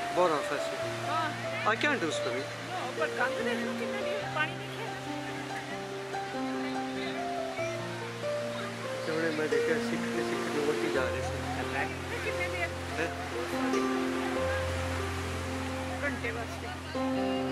Bora fácil. I can't do swimming. No, but Ganga देखो कितना पानी देखे। जब मैं देखा सीखने होती जा रही है। कितने देर? घंटे बस।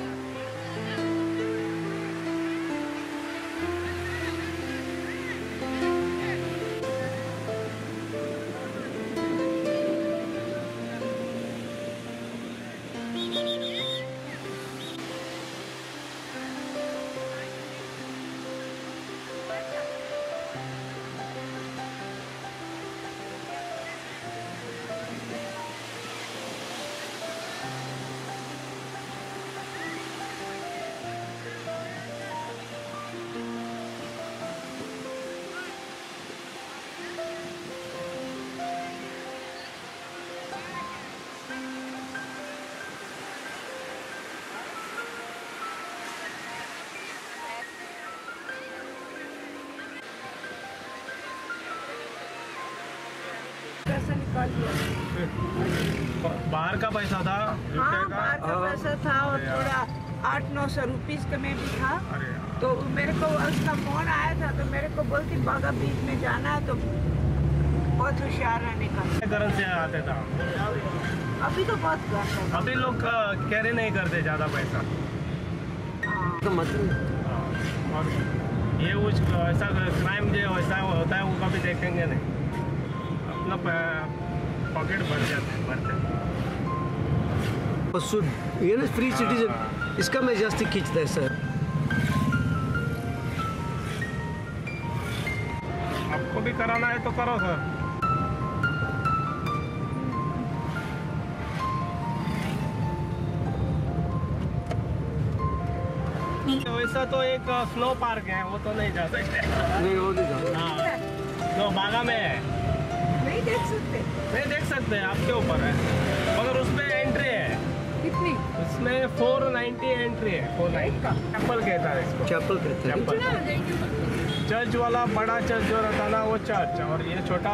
पैसा निकाल लिया। बाहर का पैसा था? हाँ, बाहर का पैसा था और थोड़ा 800-900 रुपीस का में भी था। तो मेरे को उसका फोन आया था तो मेरे को बोलती बागा बीच में जाना है तो बहुत होशियार रहने का। घर से आते था। अभी तो बहुत गर्म है। अभी लोग कैरी नहीं करते ज़्यादा पैसा। तो मतलब और ये कुछ ऐसा क्राइम जो ऐसा होता है वो कभी देखेंगे नहीं। अपना पॉकेट भर जाते हैं ये ना फ्री सिटीजन इसका मैं जास्ती खींचता है सर। आपको भी कराना है तो करो सर। वैसा तो एक स्नो पार्क है वो तो नहीं जा सकते। नहीं वो नहीं जा। हाँ तो बागा में है नहीं देख सकते। नहीं देख सकते आपके ऊपर है मगर उसमें एंट्री है। कितनी? उसमें 490 एंट्री है। 490 का चैपल कहता है इसको। चैपल कहते हैं। चैपल चर्च वाला बड़ा चर्च जो रहता ना वो चर्च और ये छोटा।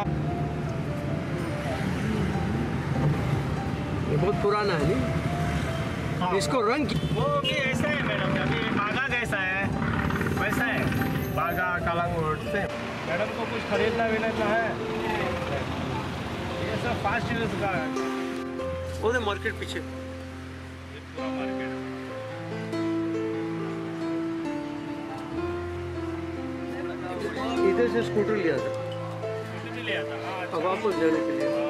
ये बहुत पुराना है नहीं। हाँ। इसको रंग वो भी ऐसा है मैडम अभी बागा कैसा है वैसा है बागा कालांग रोड से। मैडम को कुछ खरीदना विना है ये सब फास्ट यूज का है। वो मार्केट पीछे ये पूरा मार्केट इधर से स्कूटर लिया था। लिया था। हाँ, अब वापस जाने के लिए